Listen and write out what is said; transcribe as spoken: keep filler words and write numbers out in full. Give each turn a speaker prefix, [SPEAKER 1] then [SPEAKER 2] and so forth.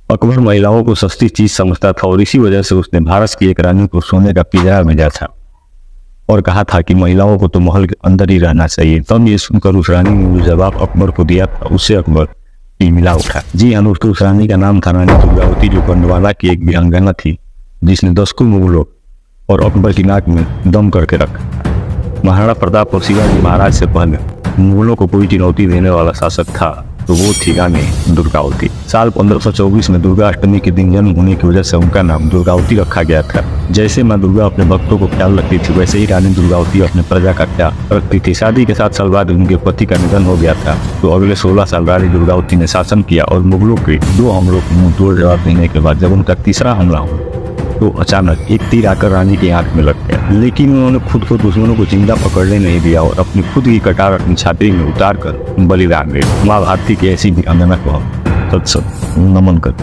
[SPEAKER 1] अकबर महिलाओं को सस्ती चीज समझता था और इसी वजह से उसने भारत की एक रानी को सोने का पिंजरा भेजा था और कहा था कि महिलाओं को तो महल के अंदर ही रहना चाहिए। तब ये सुनकर उस रानी ने जो जवाब अकबर को दिया था उससे अकबर तिलमिला उठा। जी हाँ दोस्तों, उस रानी का नाम था रानी दुर्गावती, जो कंडवाला की एक वीरांगना थी जिसने दसकों मुगलों और अकबर की नाक में दम करके रखा। महाराणा प्रताप और शिवाजी महाराज से पहले मुगलों को कोई चुनौती देने वाला शासक था तो वो थी रानी दुर्गावती। साल पंद्रह सौ चौबीस में दुर्गा अष्टमी के दिन जन्म होने की वजह से उनका नाम दुर्गावती रखा गया था। जैसे माँ दुर्गा अपने भक्तों को ख्याल रखती थी, वैसे ही रानी दुर्गावती अपने प्रजा का ख्याल रखती थी। शादी के सात साल बाद उनके पति का निधन हो गया था तो अगले सोलह साल रानी दुर्गावती ने शासन किया और मुगलों के दो हमलों को मुंह तोड़ जवाब देने के बाद जब उनका तीसरा हमला हुआ तो अचानक एक तीर आकर रानी की आंख में लग गया, लेकिन उन्होंने खुद को दुश्मनों को जिंदा पकड़ने नहीं दिया और अपनी खुद की कटार अपनी छाती में उतार कर बलिदान दे। माँ भारती की ऐसी वीरांगना को हम सत सत नमन करते।